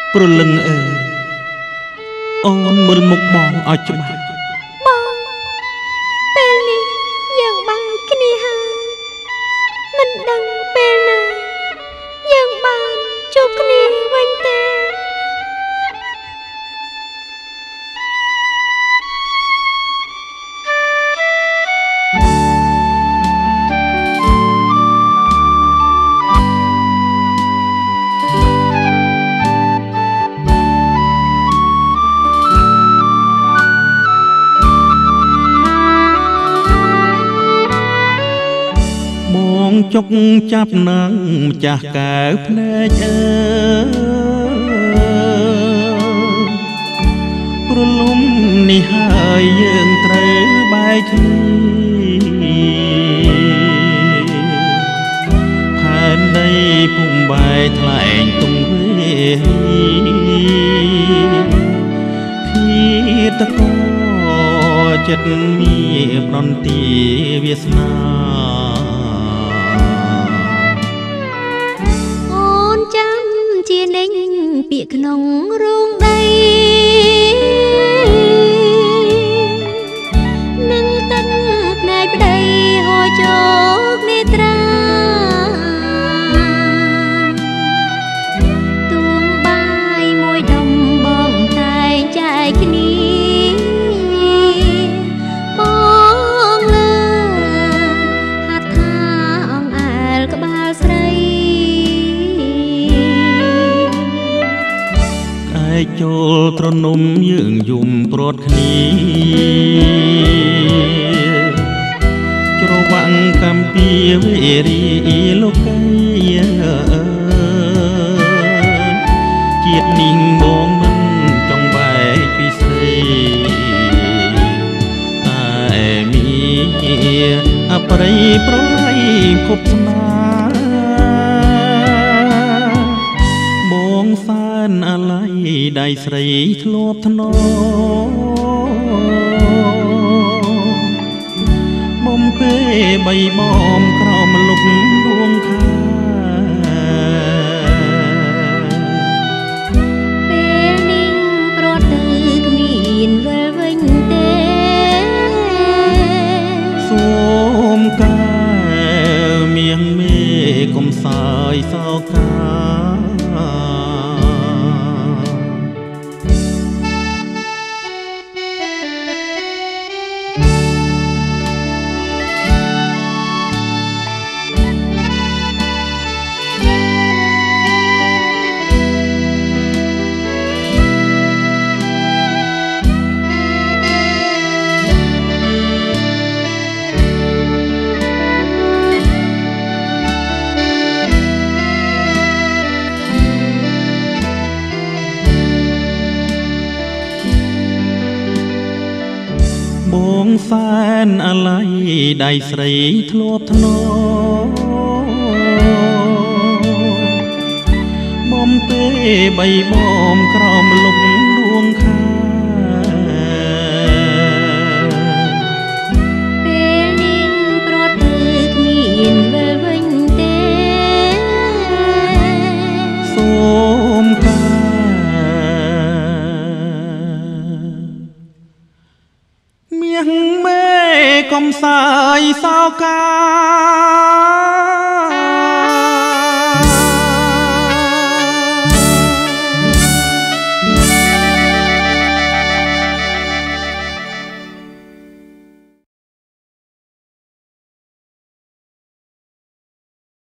ព្រលឹងអើយអូនមើលមុខបងឲ្យច្បាស់បងពេលនេះយើងបានគ្នាហើយមិនដឹងពេលណាយើងបានជួបគ្នាវិញទេចុកចាប់ណាំងម្ចាស់កែវភ្នែកអើព្រលំនេះហើយយើងត្រូវបែកគ្នាផែនដីពុំបែកថ្លែងទុំវាឃីតកោចិត្តមានប្រន្ទាវាសនាជានិញពាក្យក្នុងរោងដីនឹងទឹកភ្នែកប្តីហូរជោគនេត្រាទួងបាយមួយដុំបងតែងចែកគ្នាបងលើហាត់ថាអង្អែលក្បាលស្រីចូលត្រនំយើងយំព្រាត់គ្នាច្រវាក់កម្ពីវេរីលោកីជាតិនេះបងមិនចង់បែកពីស្រីតែមានអប្រិយប្រឡ័យភពស្នាបងសែនអាឡ័យដៃស្រីធ្លាប់ធ្នបំពេបីបំក្រោមលុកដួងខាពេលនេះប្រត់ទៅគ្មានវិលវិញទេសូមកែមៀងមេកុំសើយសោកាបងសែនអាឡ័យដៃស្រីធ្លាប់ធ្នបំពេបីបំក្រោមលុកដួងខាពេលនេះប្រត់ទៅគ្មានវិលវិញទេសូមកែមៀងមេកុំសើយសោកា